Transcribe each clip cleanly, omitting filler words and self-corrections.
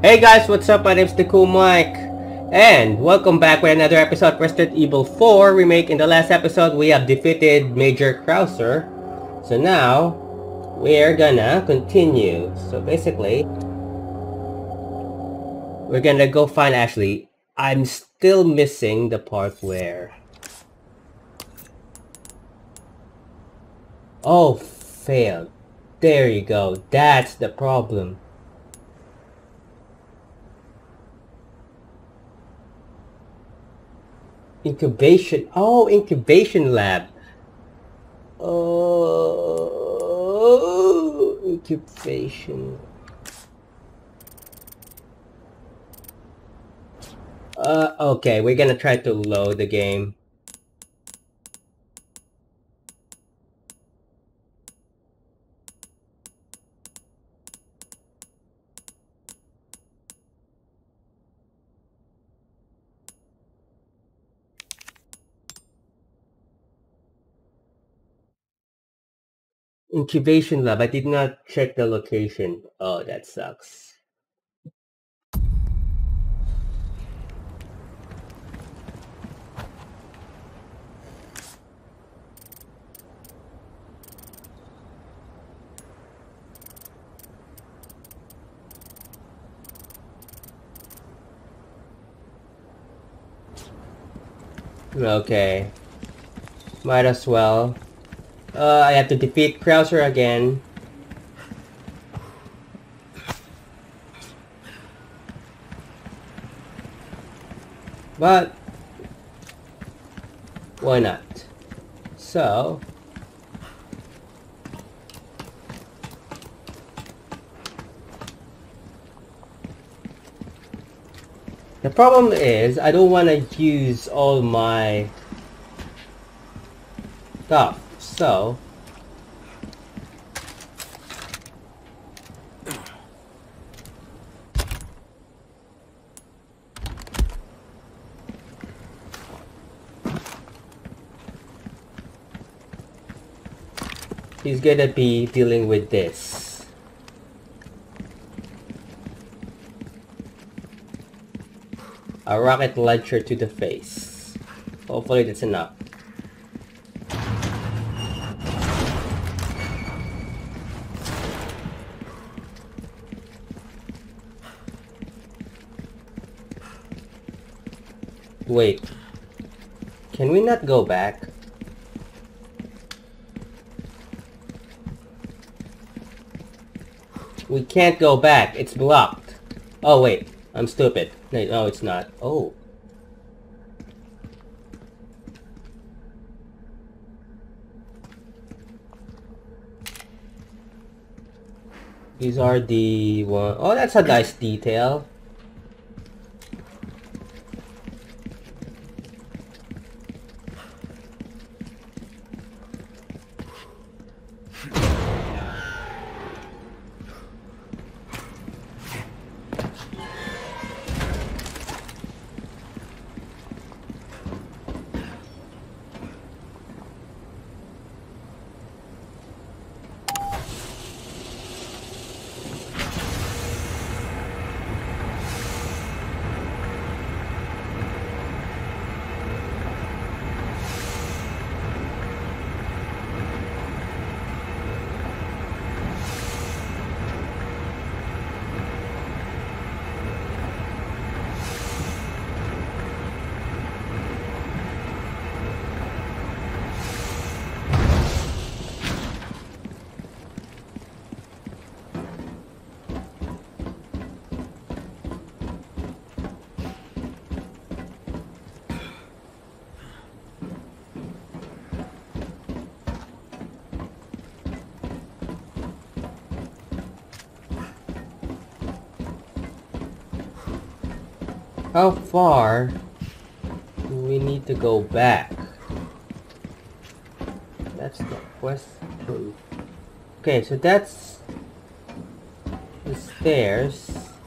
Hey guys, what's up? My name's Cool Mike, and welcome back with another episode of Resident Evil 4 Remake. In the last episode, we have defeated Major Krauser. So now, we're gonna continue. So basically, we're gonna go find Ashley. I'm still missing the part where... Oh, failed. There you go. That's the problem. Incubation. Oh, incubation lab. Oh, incubation. Okay, we're gonna try to load the game. Incubation lab. I did not check the location. Oh, that sucks. Okay. Might as well. I have to defeat Krauser again. But why not? So the problem is I don't want to use all my stuff, so he's gonna be dealing with this. A rocket launcher to the face. Hopefully that's enough. Wait. Can we not go back? We can't go back. It's blocked. Oh wait. I'm stupid. No, it's not. Oh. These are the one. Oh, that's a nice detail. How far do we need to go back? That's the question. Okay, so that's the stairs.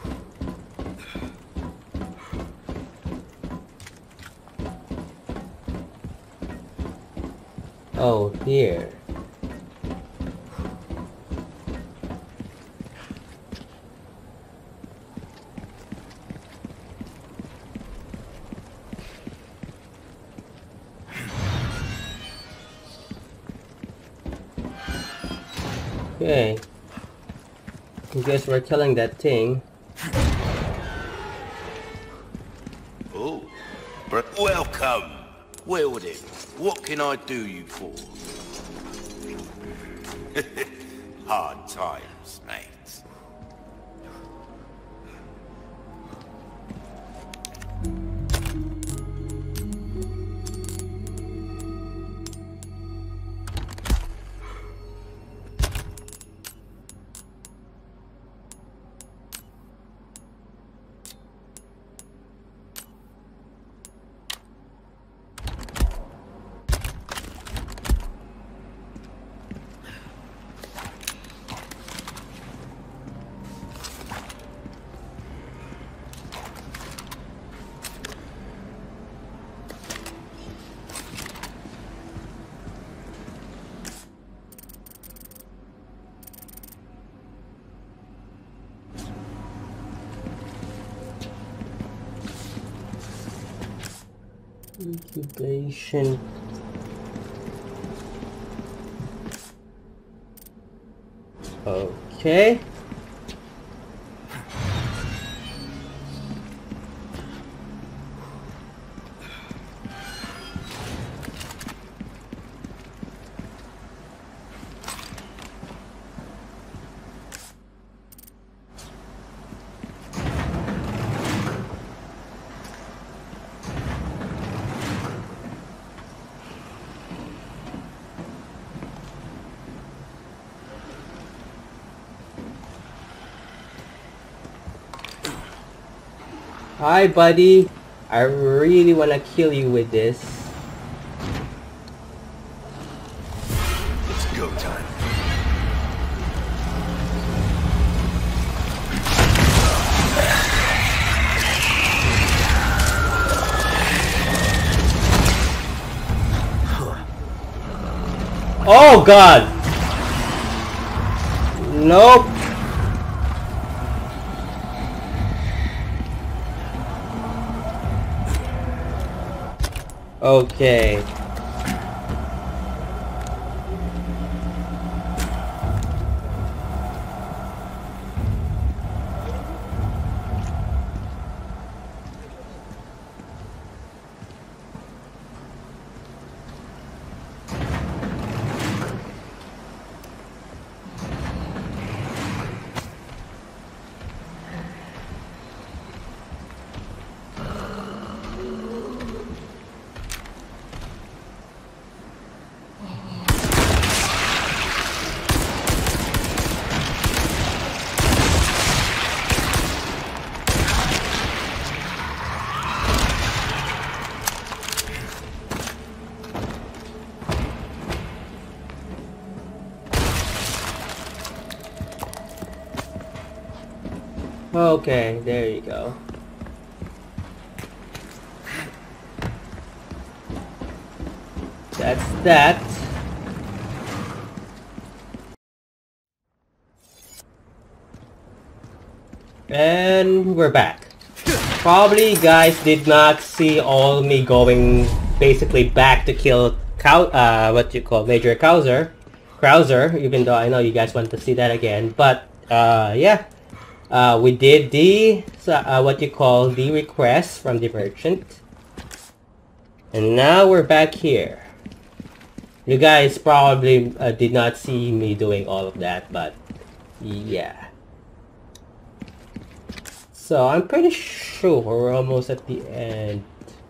Oh, here. Okay. I guess we're killing that thing. Oh, welcome. Well then, what can I do you for? Hard times, mate. Incubation. Okay. Hi, buddy. I really wanna kill you with this. It's go time. Oh God! Nope. Okay. Okay, there you go. That's that. And we're back. Probably guys did not see all me going basically back to kill what you call Major Krauser, even though I know you guys want to see that again. But yeah. We did the what you call the request from the merchant, and now we're back here. You guys probably did not see me doing all of that, but yeah. So I'm pretty sure we're almost at the end.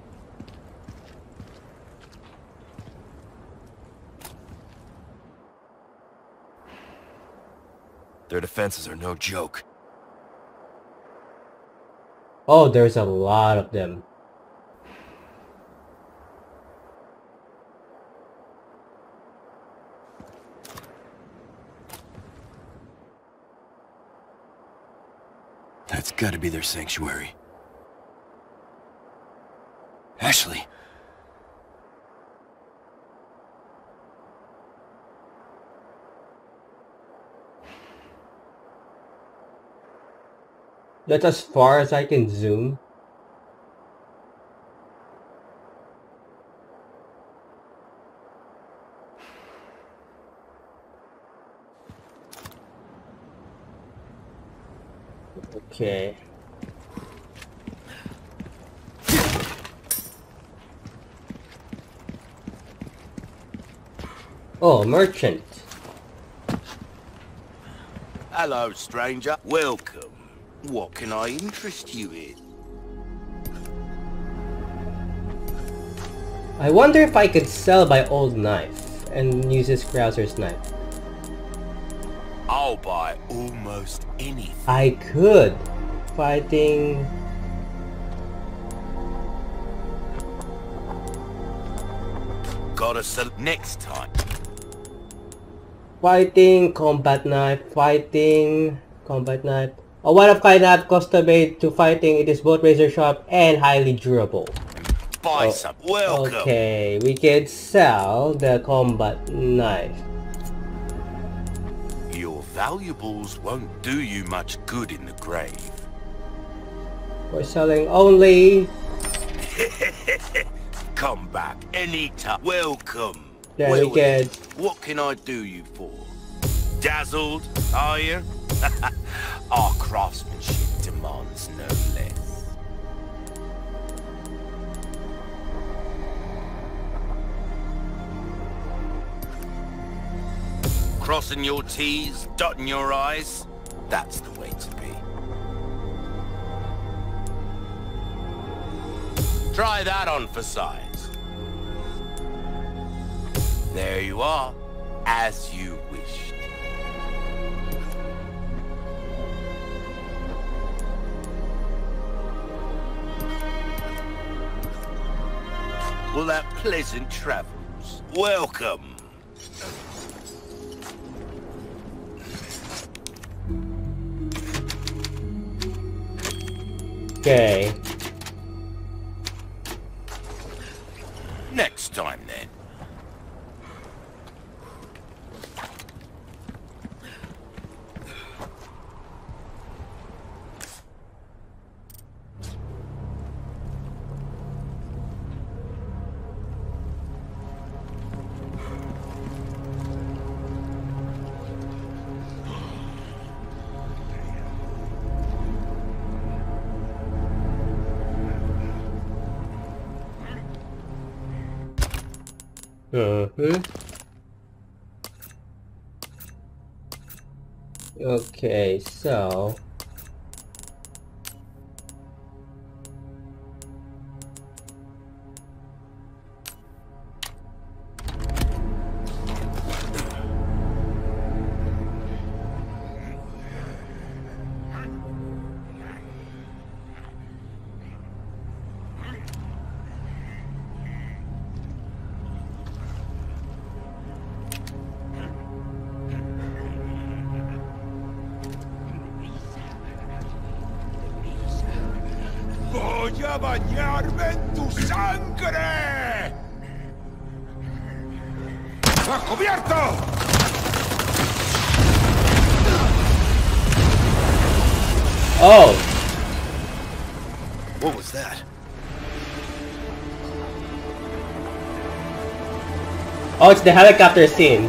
Their defenses are no joke. Oh, there's a lot of them. That's gotta be their sanctuary. Ashley! That's as far as I can zoom. Okay. Oh, merchant. Hello, stranger. Welcome. What can I interest you in? I wonder if I could sell my old knife and use this Krauser's knife. I'll buy almost anything. I could. Fighting. Gotta sell next time. Fighting, combat knife, fighting, combat knife. A one-of-kind knife custom-made to fighting. It is both razor sharp and highly durable. Buy some. Welcome. Okay, we can sell the combat knife. Your valuables won't do you much good in the grave. We're selling only. Come back anytime. Welcome. Then we can. What can I do you for? Dazzled, are you? Our craftsmanship demands no less. Crossing your T's, dotting your I's, that's the way to be. Try that on for size. There you are, as you wished. Well, have pleasant travels. Welcome. Okay. Next time, then. Okay, so. ¡Voy a bañarme en tu sangre! ¡A cubierto! Oh! What was that? Oh, it's the helicopter scene.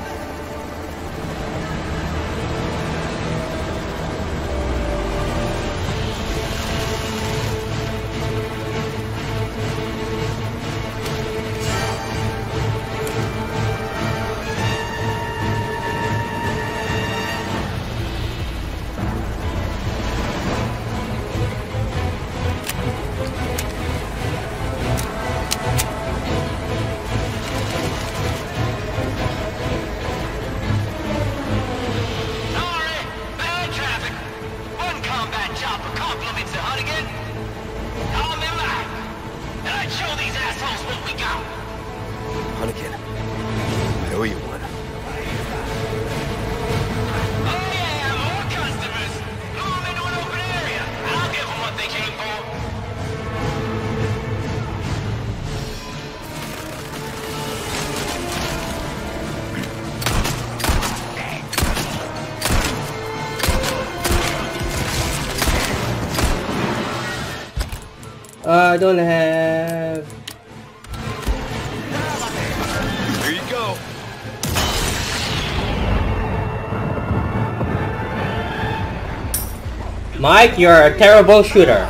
Hunnigan, I owe you one. I don't have. Here you go. Mike, you're a terrible shooter.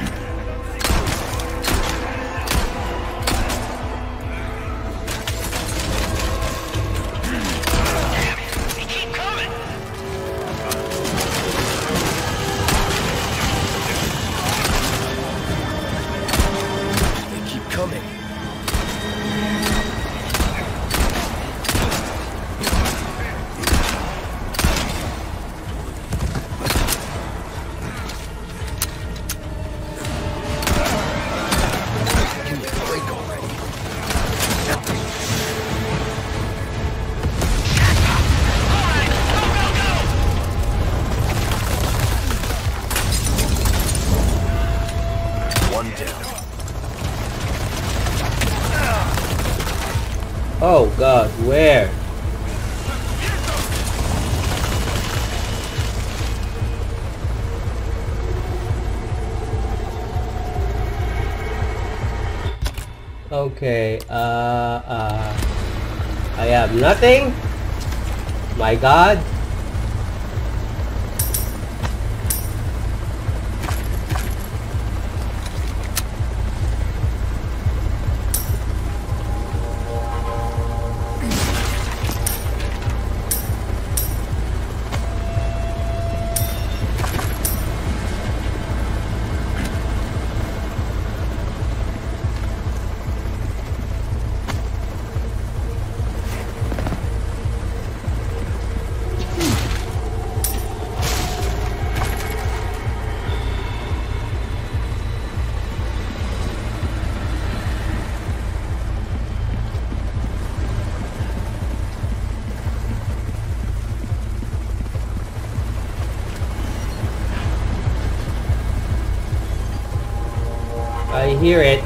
Oh god, where? Okay, I have nothing? My god. I hear it.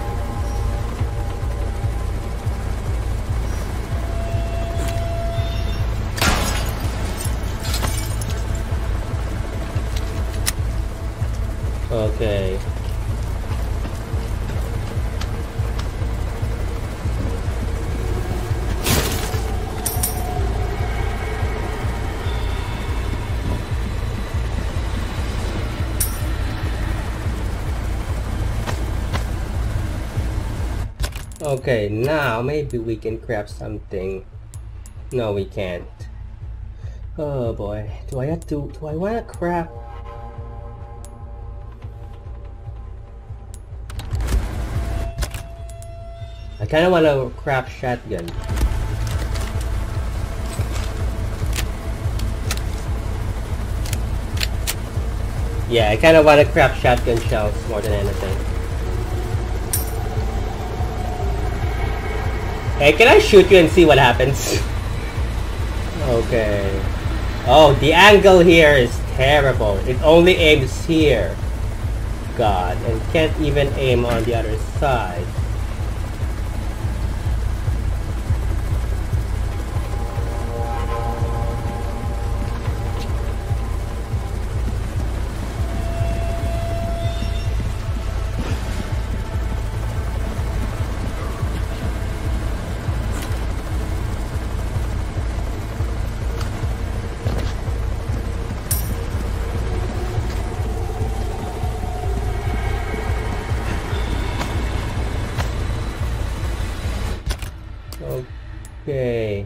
Okay. Okay, now maybe we can craft something. No, we can't. Oh boy. Do I want to craft? I kind of want to craft shotgun. Yeah, I kind of want to craft shotgun shells more than anything. Hey, can I shoot you and see what happens? Okay. Oh, the angle here is terrible. It only aims here. God, and can't even aim on the other side. Okay.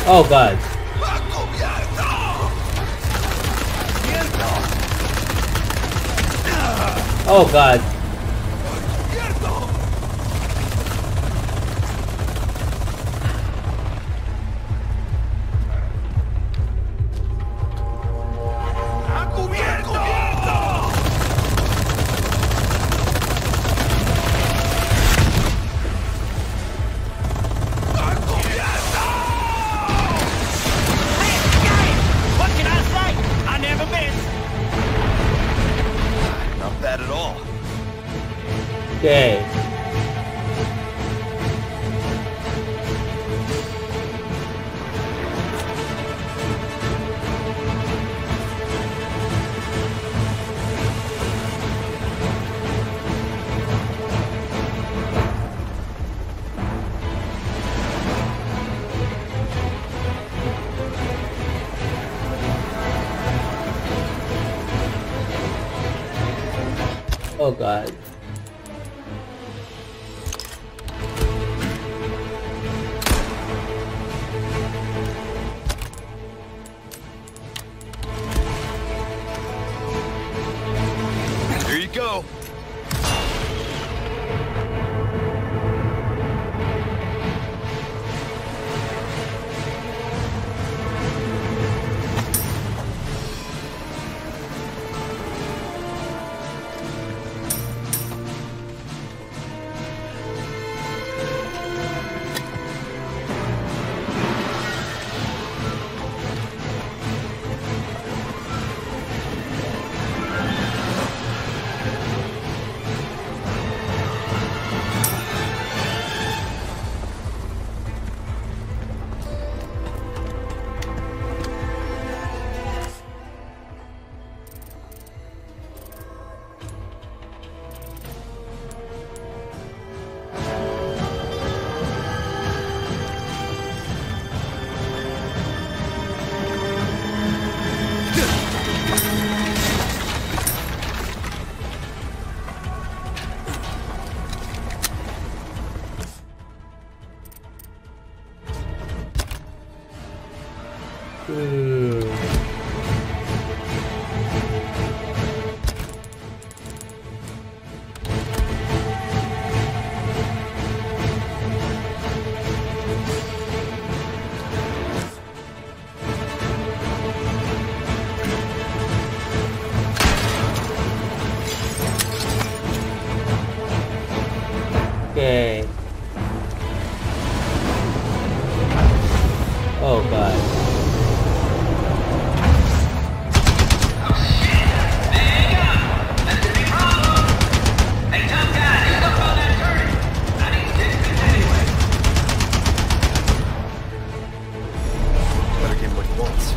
Oh god. Oh god. Okay. Oh god. Here you go. Okay. Oh god. Better give him what he wants.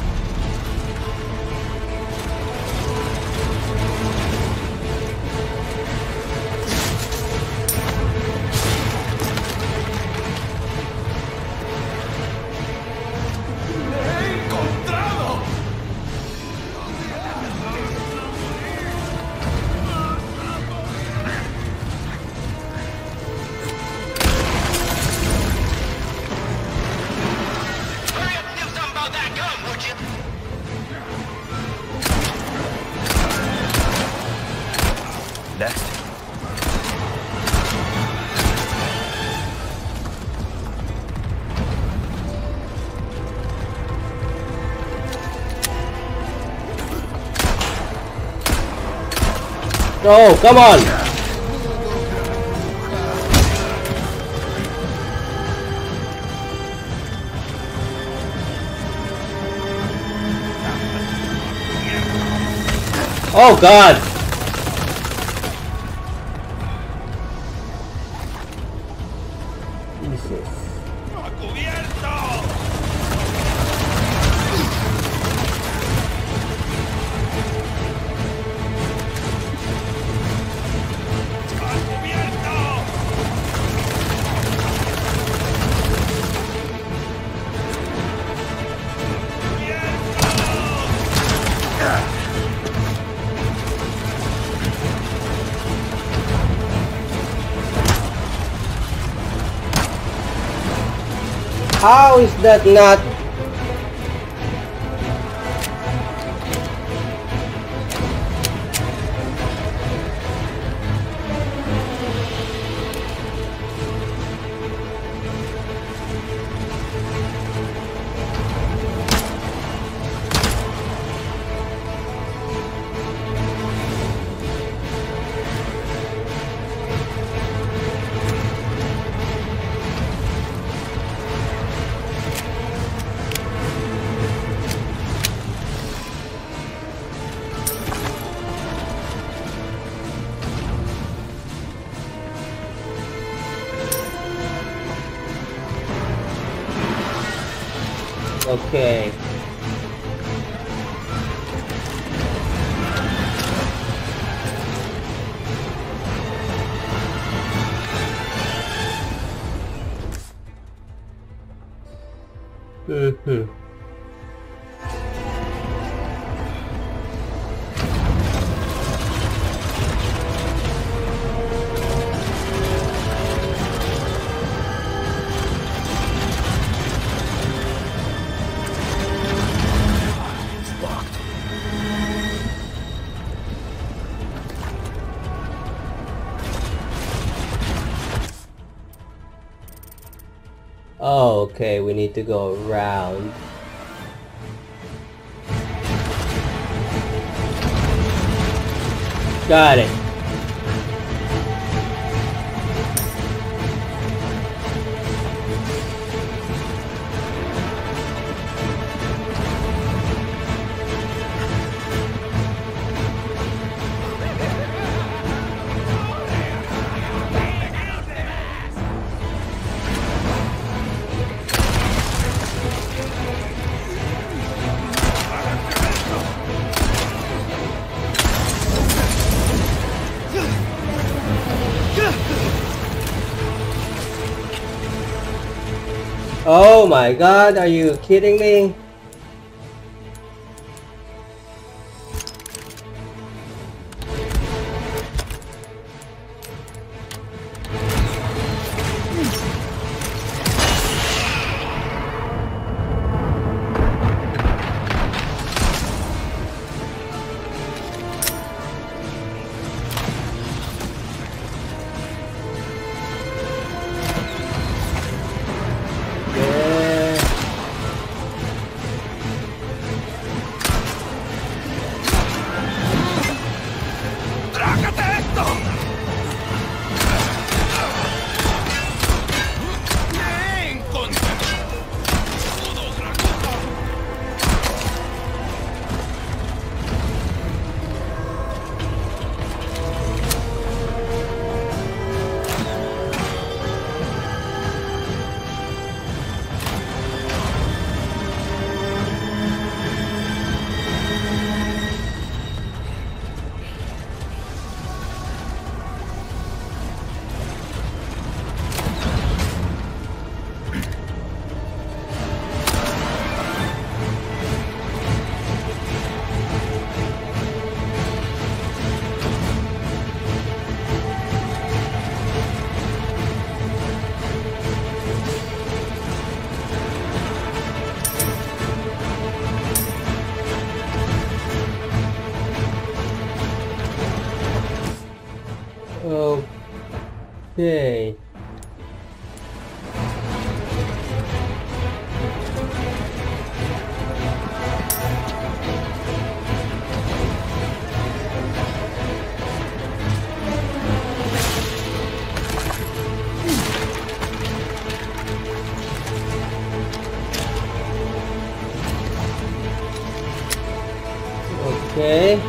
Next. Oh, come on! Oh god! Jesus. How is that not Okay. Oh, okay, we need to go around. Got it. Oh my god, are you kidding me? Okay. Okay.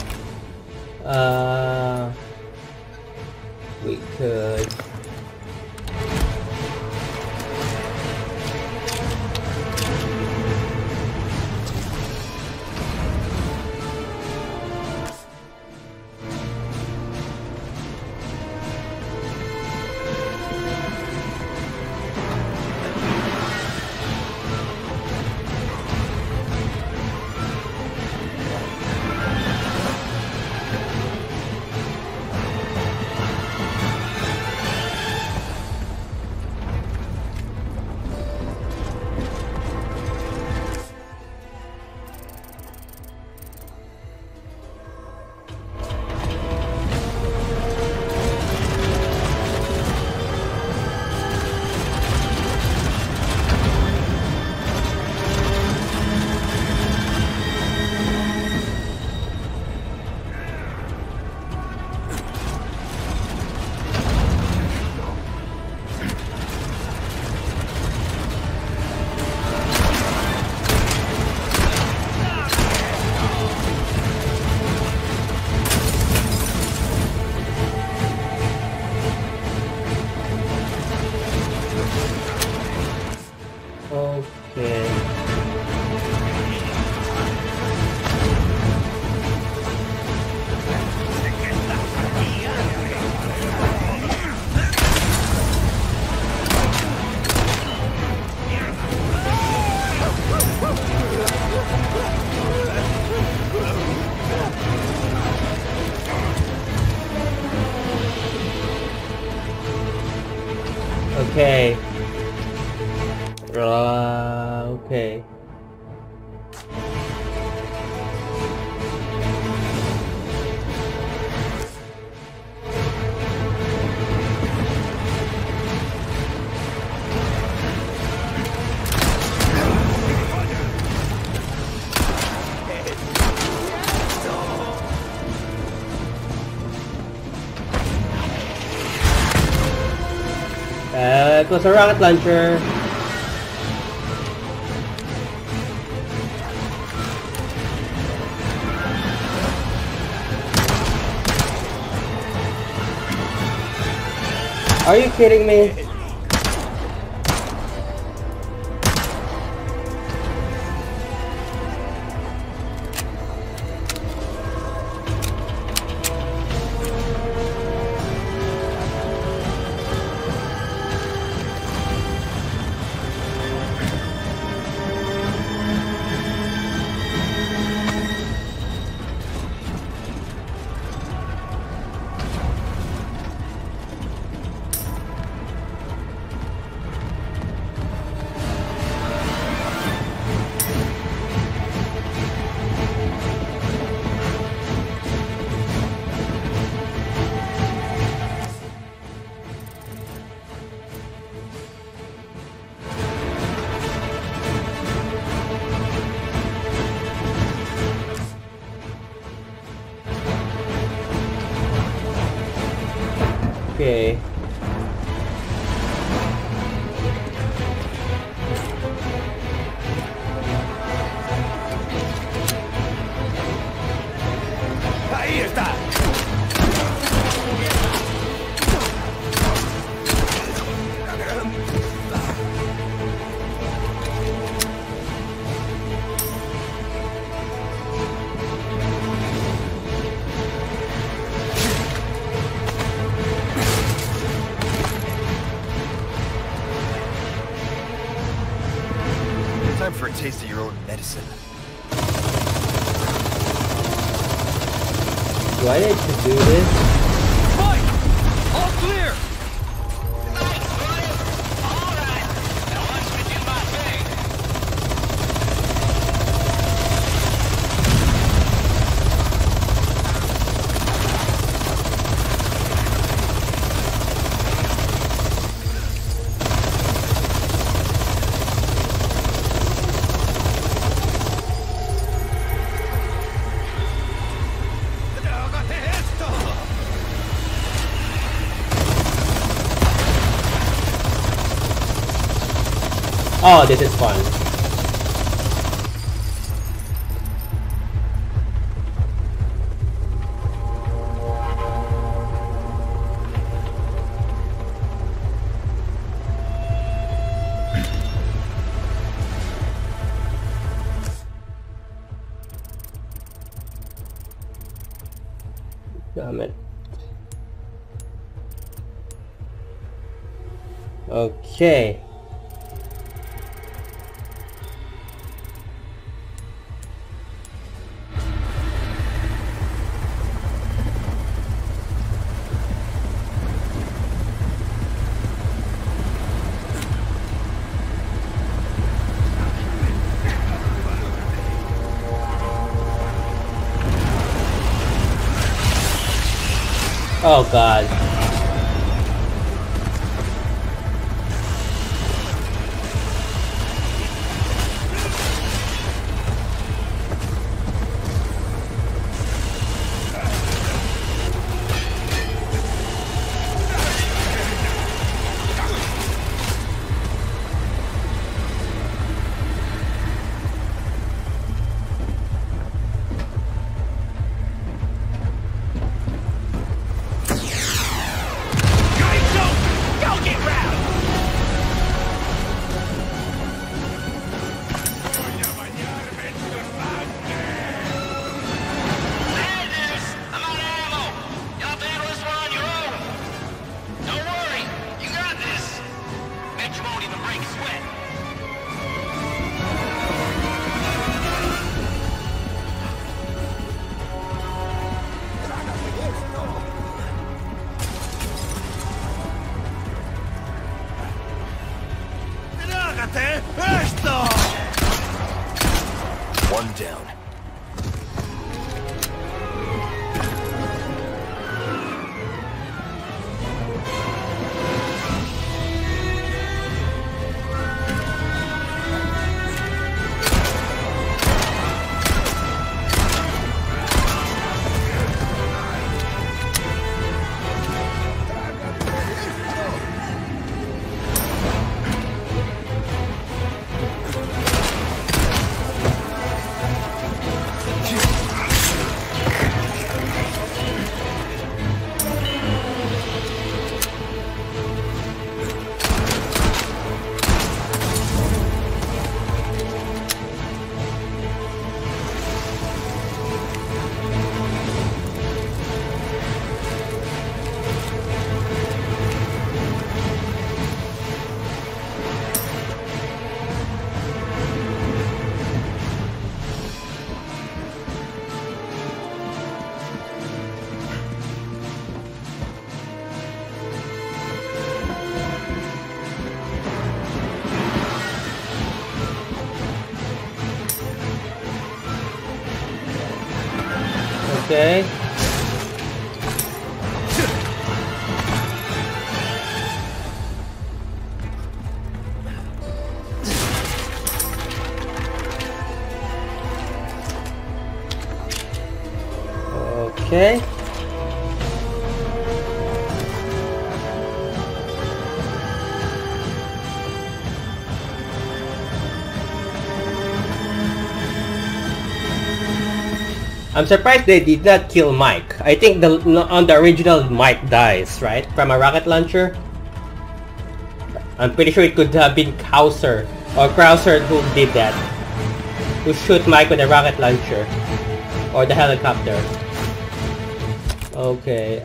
We could. Okay. Okay. It was a rocket launcher. Are you kidding me? Okay. Ahí está. Time for a taste of your own medicine. Do I need to do this? Fight! All clear! Nice, Brian. All right. Now watch me do my thing. Oh, this is fun. Damn it. Okay. Oh God. One down. Okay. Okay. I'm surprised they did not kill Mike. I think on the original Mike dies, right? From a rocket launcher. I'm pretty sure it could have been Krauser who did that. Who shoot Mike with a rocket launcher. Or the helicopter. Okay,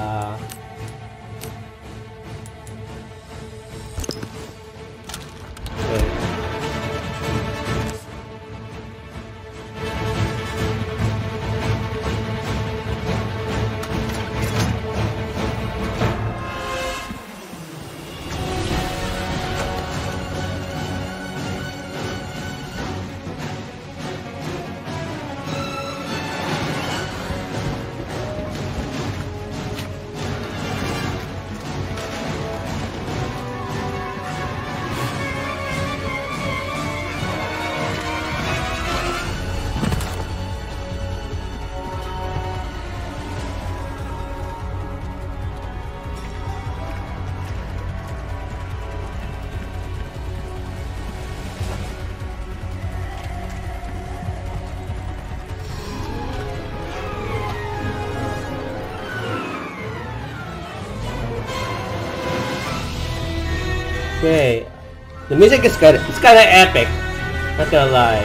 okay. The music is good. It's kinda epic. Not gonna lie.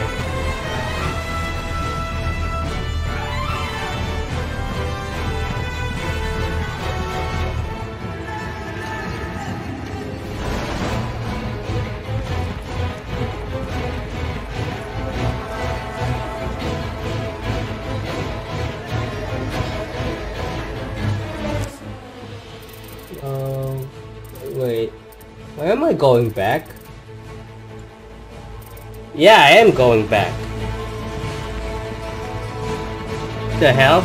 Wait. Why am I going back? Yeah, I am going back. The hell?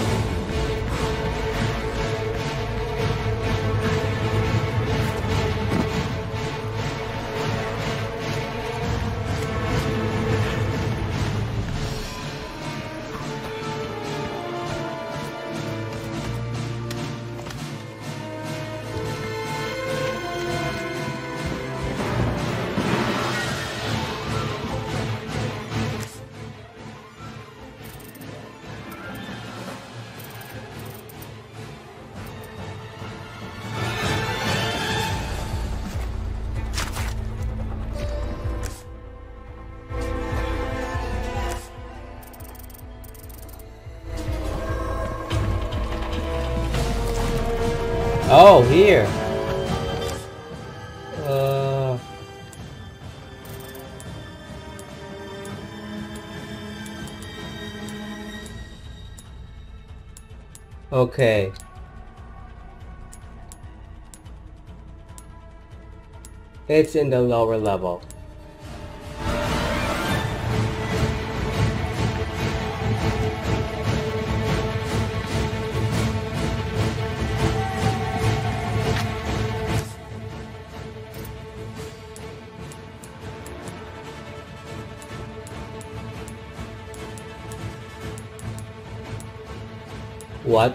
Oh, here. Okay. It's in the lower level. What?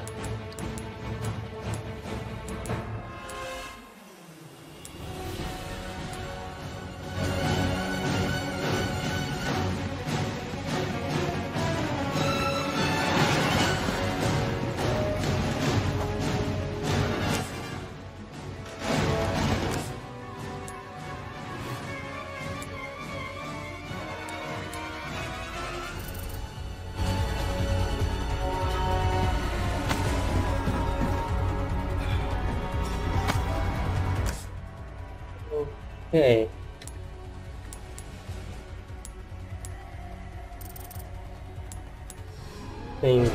Okay. Thing.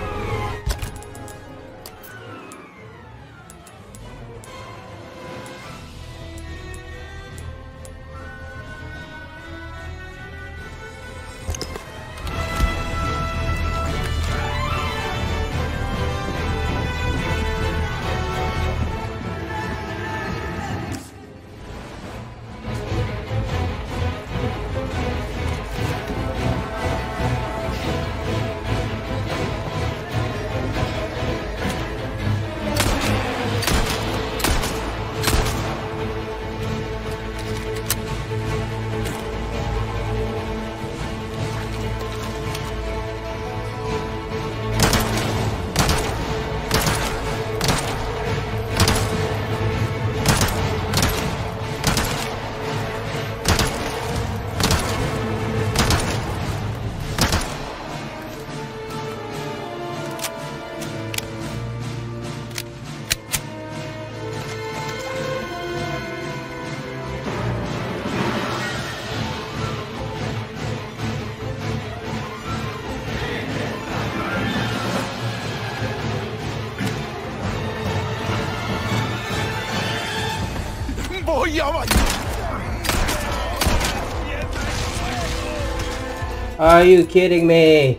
Are you kidding me?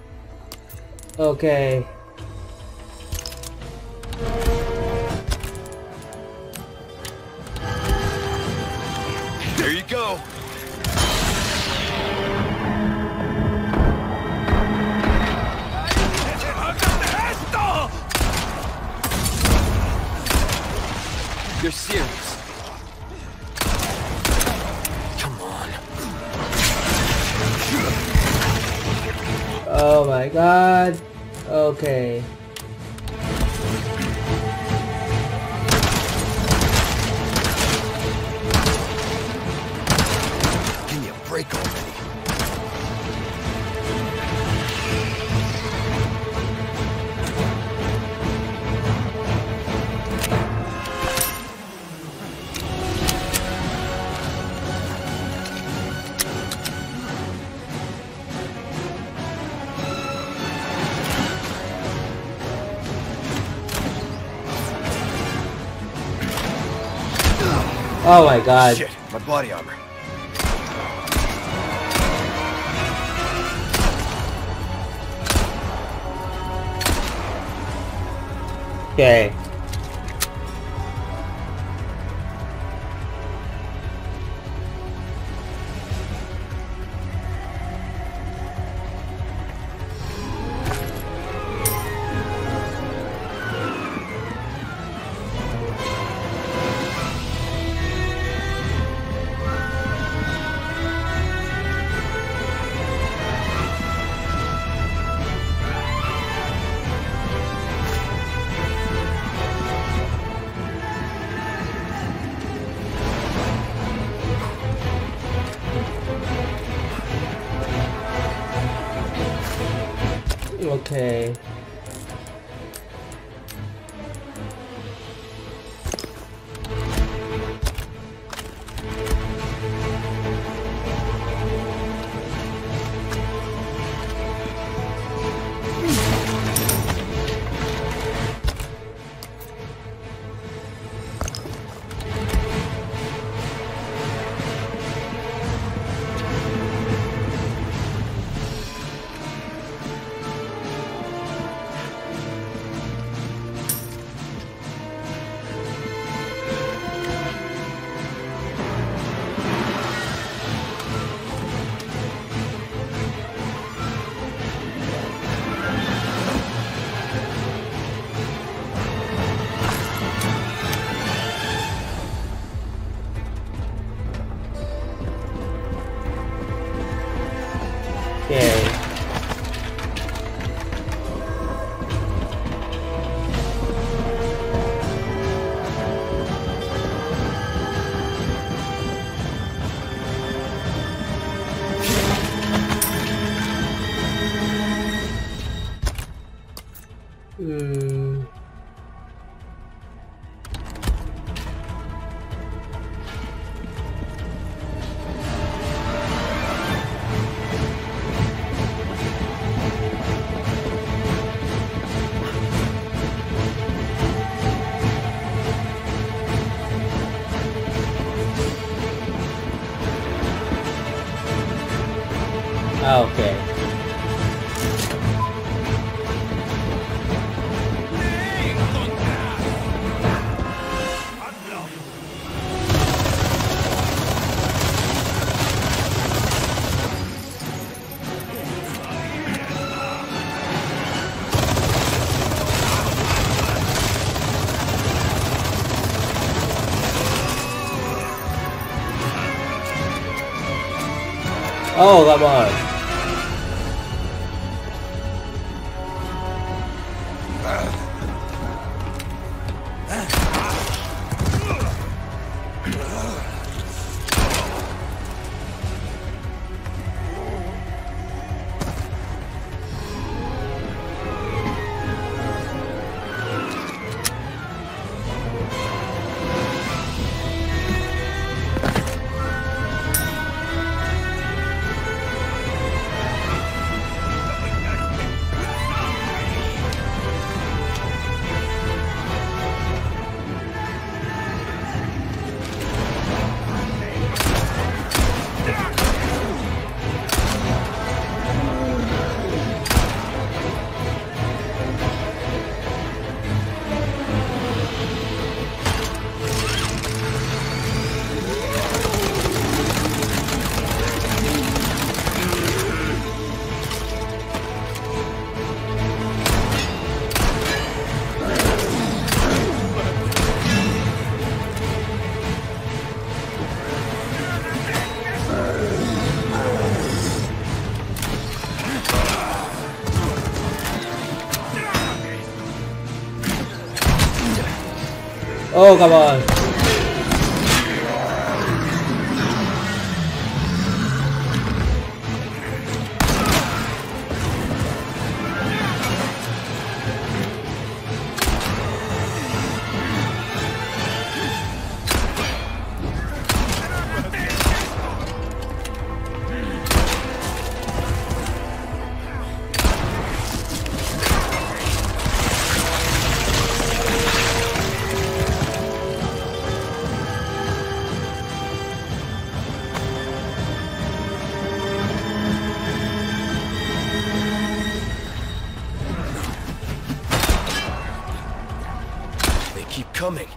Okay. There you go. You're serious? Come on. Oh my god. Okay. Give me a break already. Oh my god. Shit, my body armor. Okay. Okay. Hmm. Okay. Oh, come on. Oh, come on. Keep coming.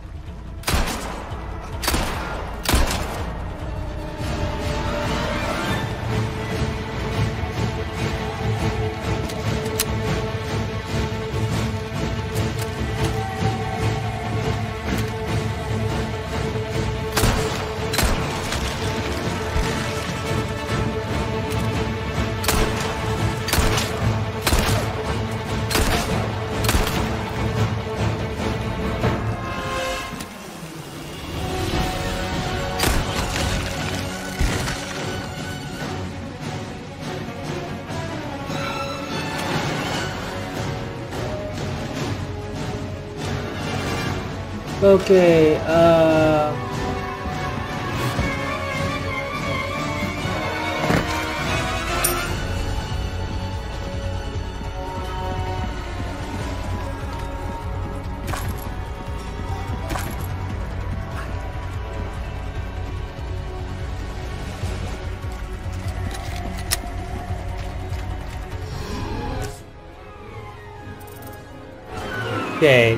Okay, okay.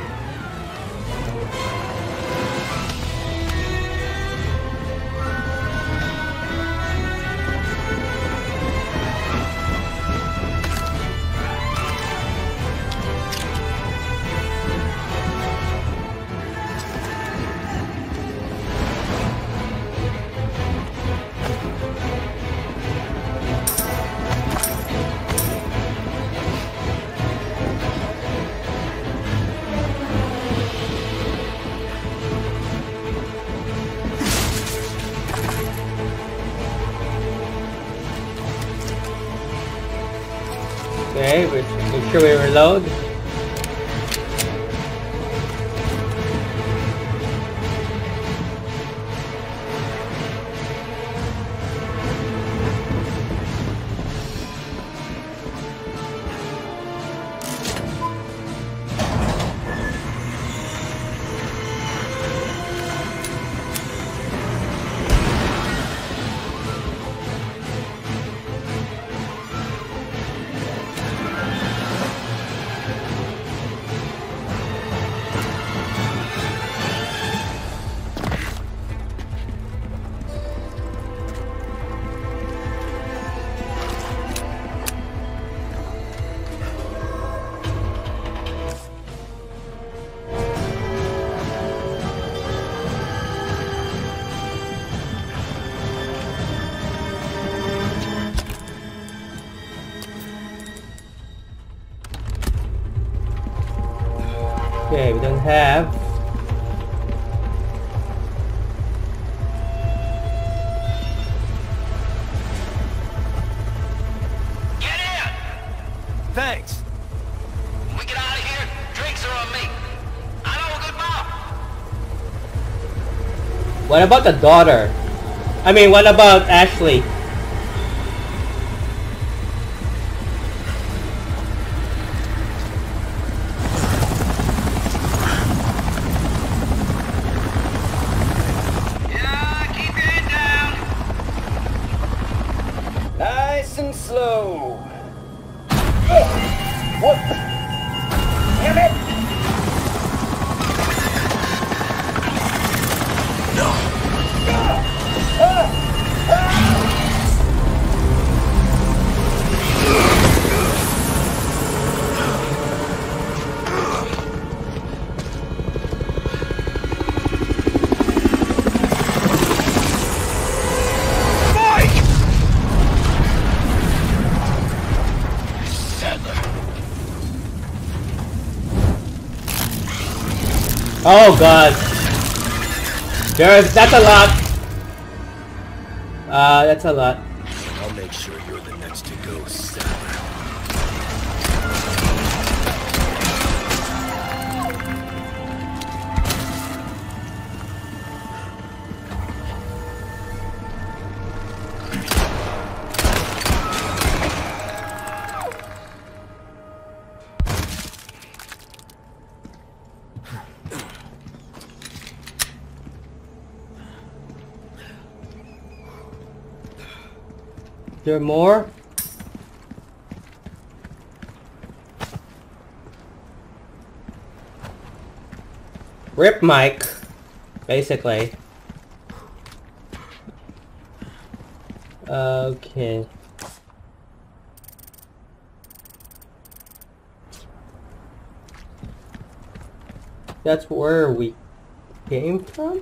Okay, make sure we reload. Okay, we don't have. Get in! Thanks. When we get out of here, drinks are on me. I know a good bar. What about the daughter? I mean, what about Ashley? Yeah, keep your head down. Nice and slow. What? Damn it! Oh god. That's a lot. That's a lot. I'll make sure you're the next to go, Sadler. There more? Rip Mike, basically. Okay. That's where we came from?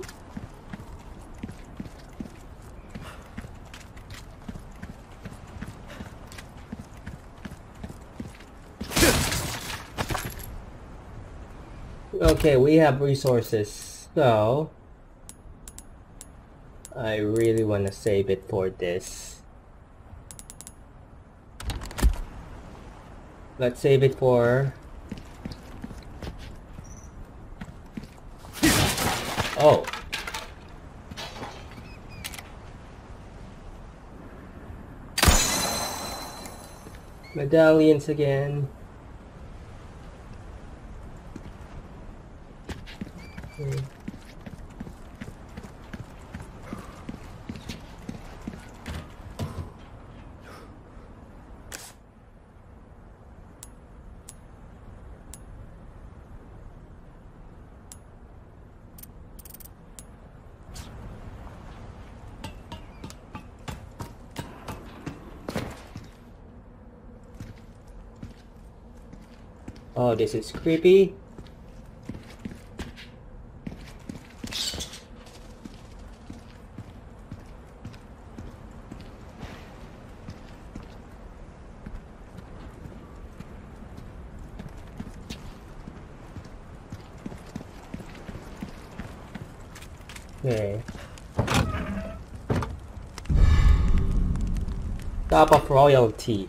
Okay, we have resources, so I really want to save it for this. Let's save it for... Oh. Medallions again. Oh, this is creepy. Okay. Top of royalty.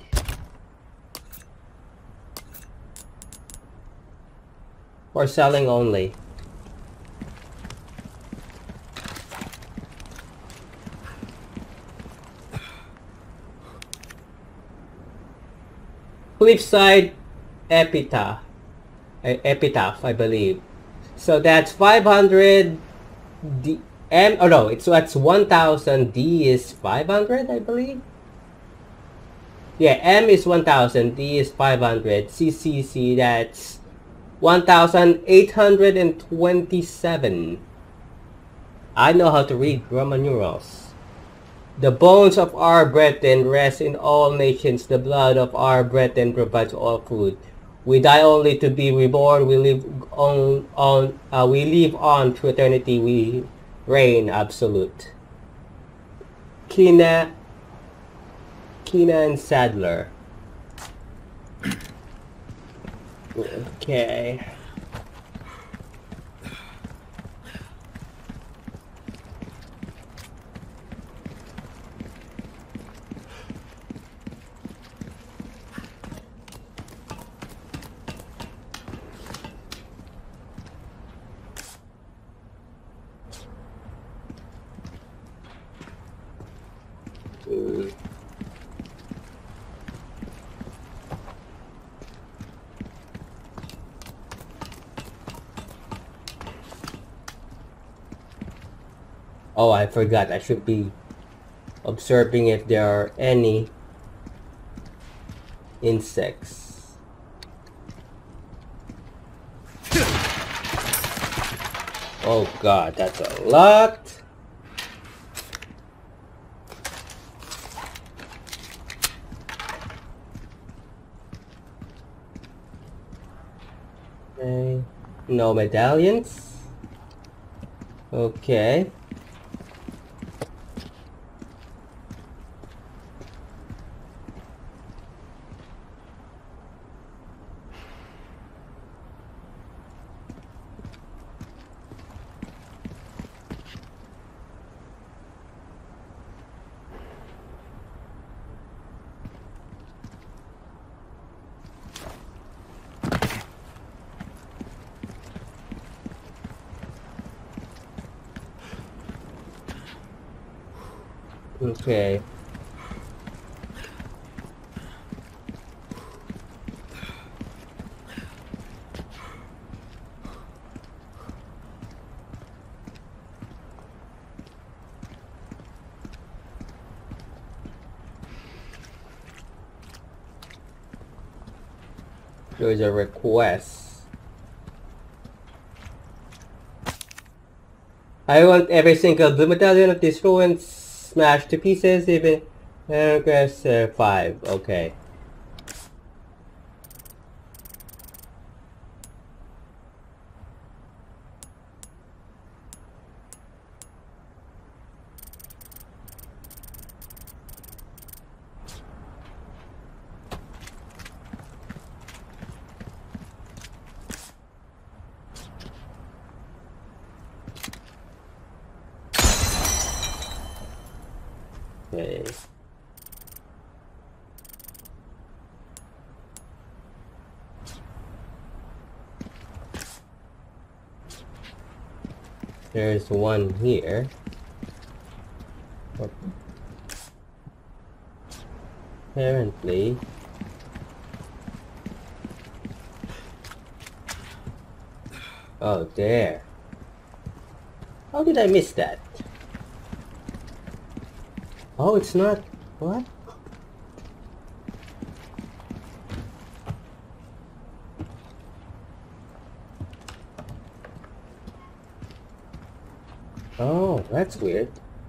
Or selling only. Cliffside epitaph, I believe. So that's 500 D M. Oh no, that's 1,000. D is 500, I believe. Yeah, M is 1,000. D is 500. CCC, that's 1,827. I know how to read Roman numerals. The bones of our brethren rest in all nations. The blood of our brethren provides all food. We die only to be reborn. We live on. We live on to eternity. We reign absolute. Kina and Sadler. Okay. Oh, I forgot. I should be observing if there are any insects. Oh god, that's a lot. Okay. No medallions. Okay. Okay. There's a request. I want every single blue medallion of these ruins smashed to pieces, even request 5. Okay. Okay. There's one here. Apparently. Oh, there. How did I miss that? Oh, it's not. What? Oh, that's weird.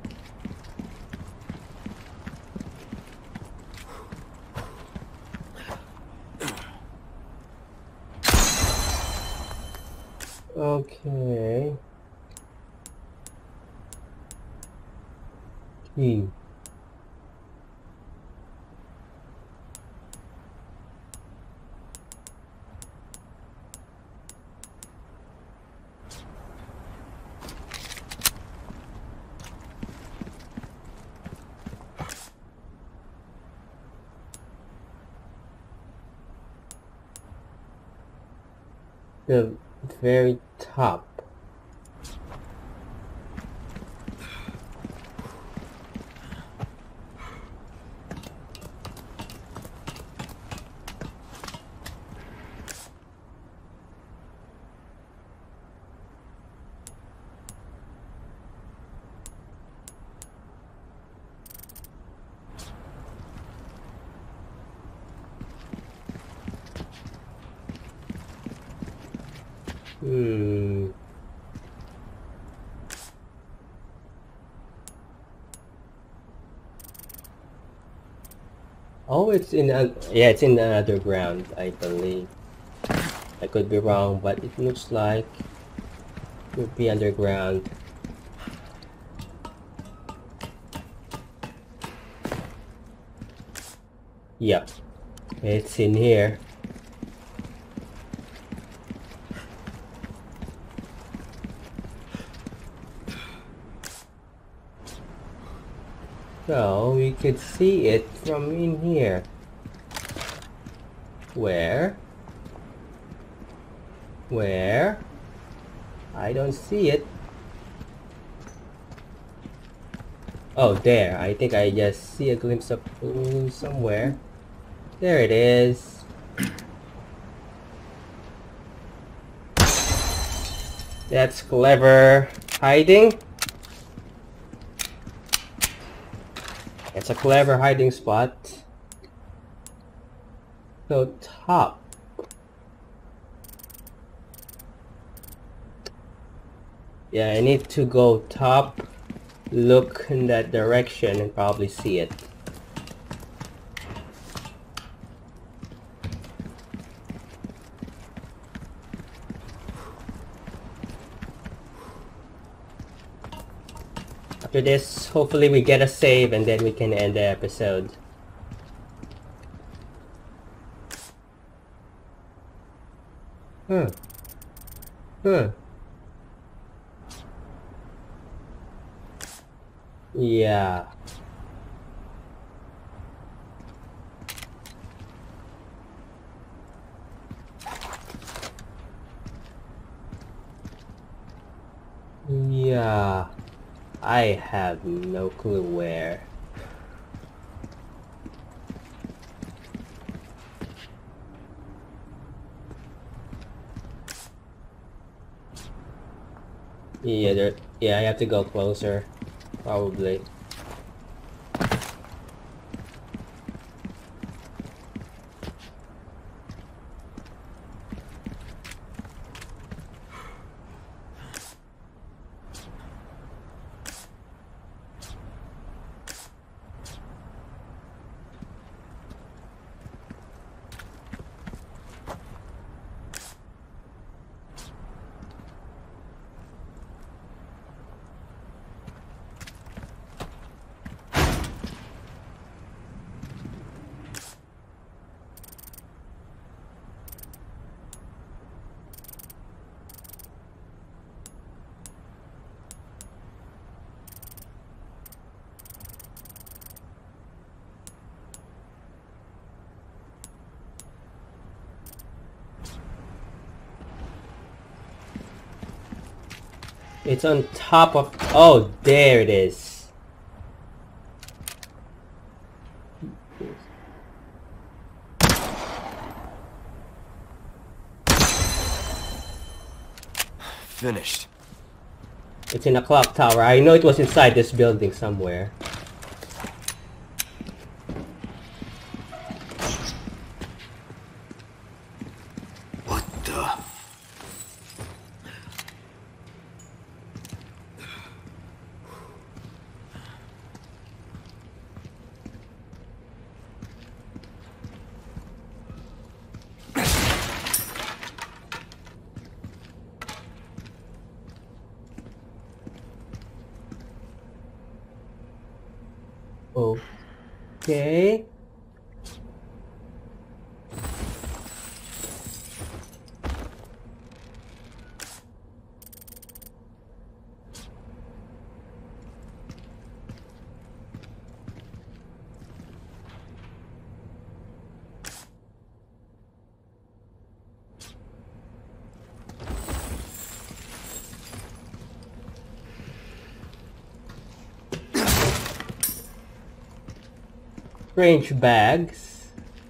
Okay. The very top. Oh, it's in yeah, it's in the underground, I believe. I could be wrong, but it looks like it would be underground. Yep, it's in here. So we could see it from in here. Where? Where? I don't see it. Oh, there. I think I just see a glimpse of somewhere. There it is. That's clever hiding. It's a clever hiding spot. So top. Yeah, I need to go top, look in that direction and probably see it. After this, hopefully we get a save and then we can end the episode. Yeah. Yeah. I have no clue where. Yeah, I have to go closer, probably. It's on top of... Oh, there it is. Finished. It's in a clock tower. I know it was inside this building somewhere. What the... Okay. Strange bags.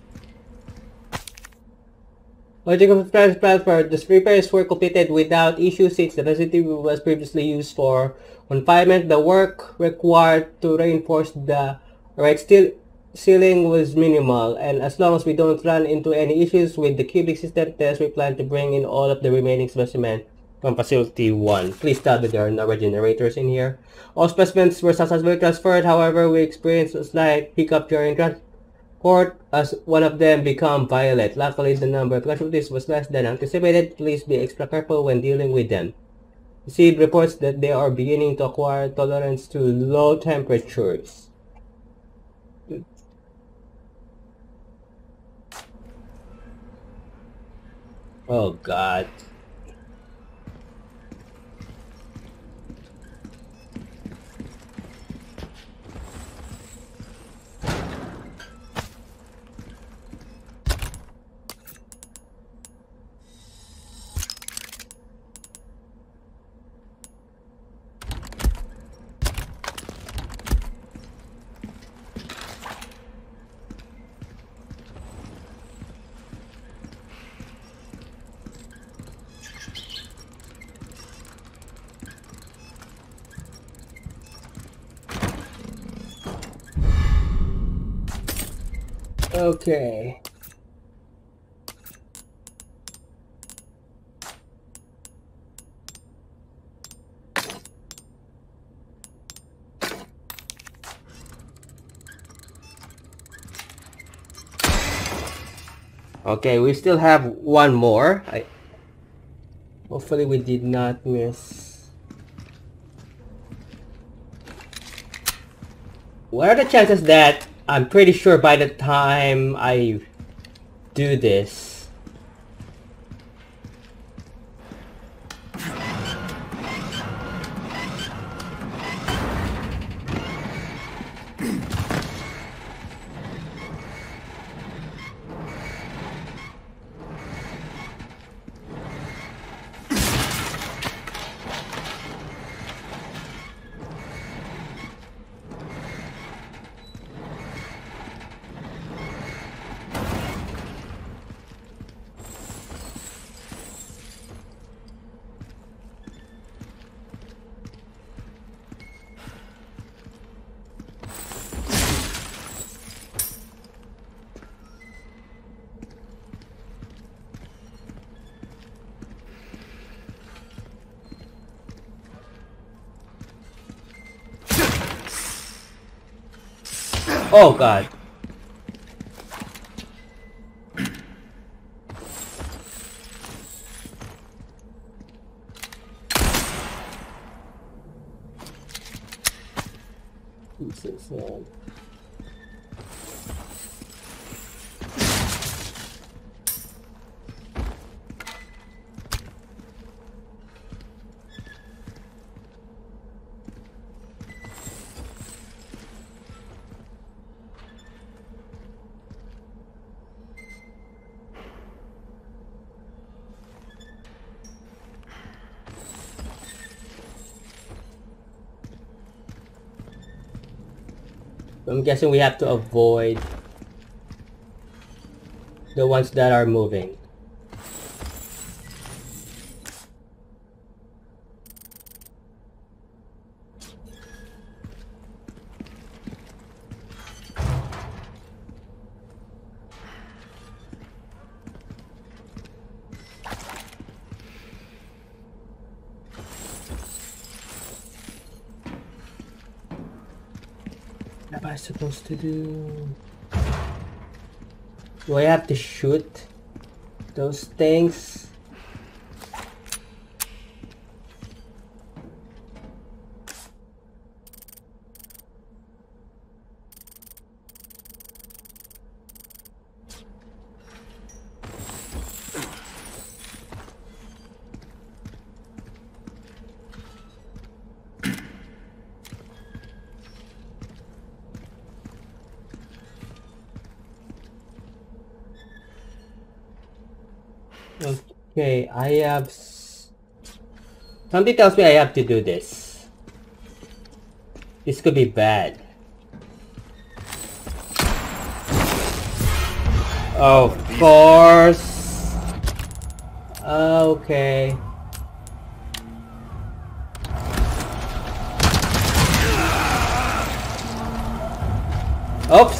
Logic of the transplant for the repairs were completed without issue since the facility was previously used for confinement. The work required to reinforce the ceiling was minimal, and as long as we don't run into any issues with the cubic system test, we plan to bring in all of the remaining specimens from Facility 1. Please tell me there are no regenerators in here. All specimens were successfully transferred, however, we experienced a slight hiccup during transport as one of them became violent. Luckily, the number of casualties was less than anticipated. Please be extra careful when dealing with them. Received reports that they are beginning to acquire tolerance to low temperatures. Oh God. Okay. Okay, we still have one more. Hopefully we did not miss. What are the chances that I'm pretty sure by the time I do this, oh god. I'm guessing we have to avoid the ones that are moving. What am I supposed to do? Do I have to shoot those things? Okay, I have... Something tells me I have to do this. This could be bad. Of course. Okay. Oops.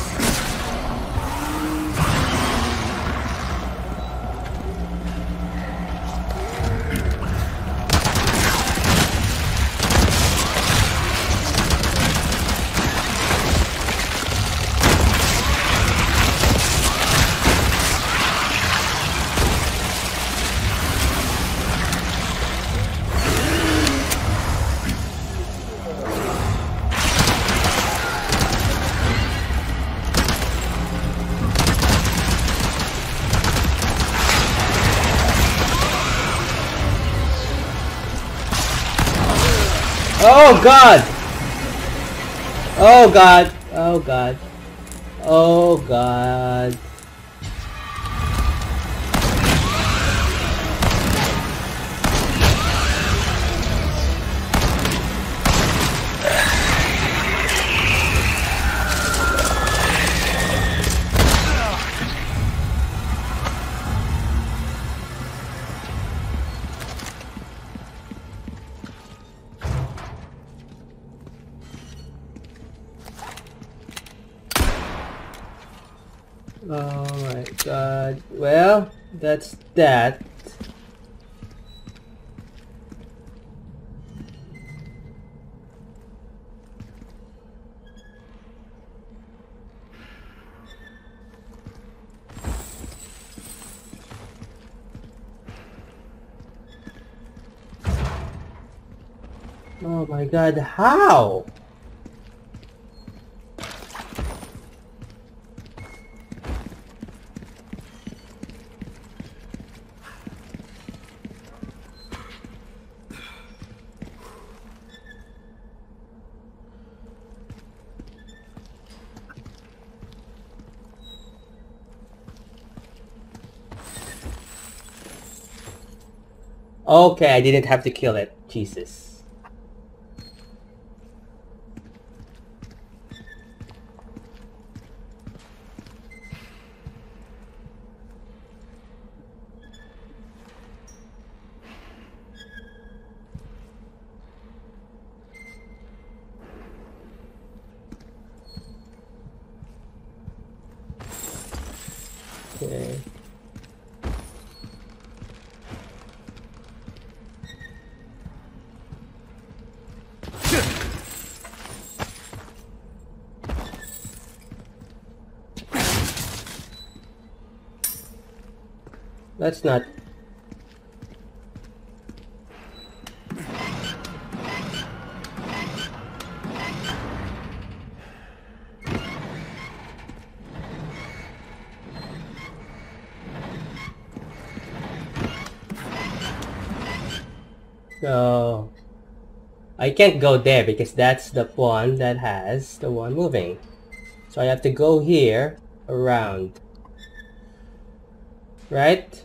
Oh god! Oh god! Oh god! Oh god! god. Well, that's that. Oh my god, how? Okay, I didn't have to kill it. Jesus. Okay. That's not... So... I can't go there because that's the one that has the one moving. So I have to go here, around. Right?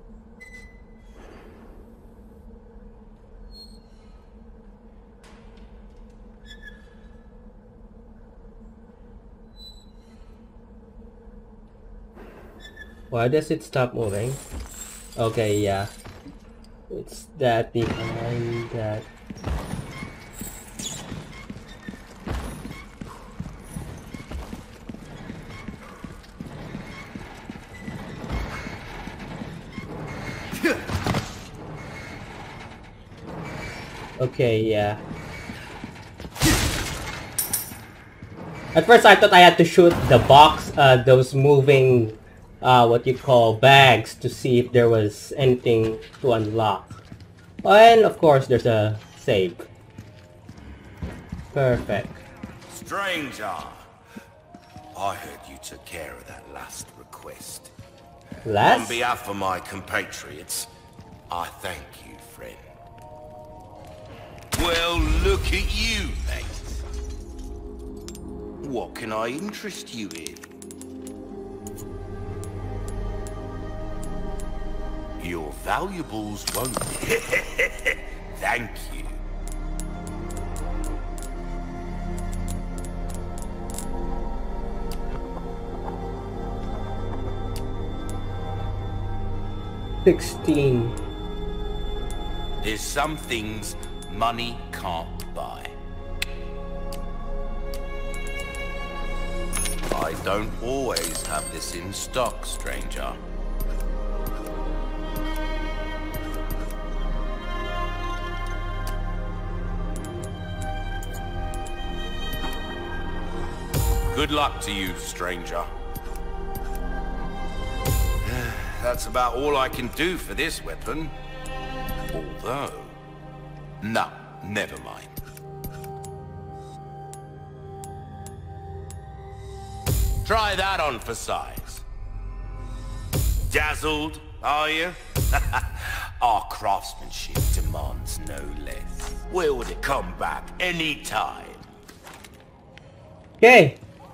Why does it stop moving? Okay, yeah. It's that behind that. Okay, yeah. At first I thought I had to shoot the box, those moving, what you call bags, to see if there was anything to unlock. And of course there's a save. Perfect. Stranger, I heard you took care of that last request. Last? On behalf of my compatriots, I thank you, friend. Well, look at you, mate. What can I interest you in? Your valuables won't... Thank you. $16. There's some things money can't buy. I don't always have this in stock, stranger. Good luck to you, stranger. That's about all I can do for this weapon. Although... No, never mind. Try that on for size. Dazzled, are you? Our craftsmanship demands no less. We'll come back anytime. Okay.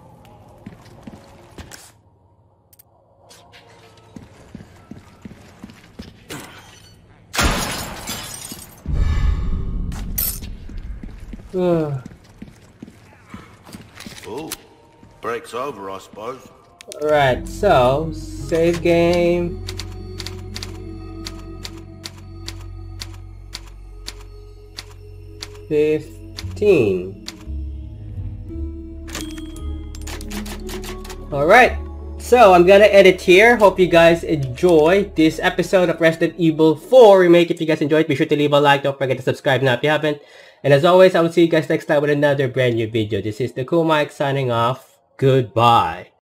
Oh, break's over, I suppose. Alright, so save game. $15. Alright, So, I'm gonna edit here. Hope you guys enjoy this episode of Resident Evil 4 Remake. If you guys enjoyed, be sure to leave a like. Don't forget to subscribe now if you haven't. And as always, I will see you guys next time with another brand new video. This is the Cool Mike signing off. Goodbye.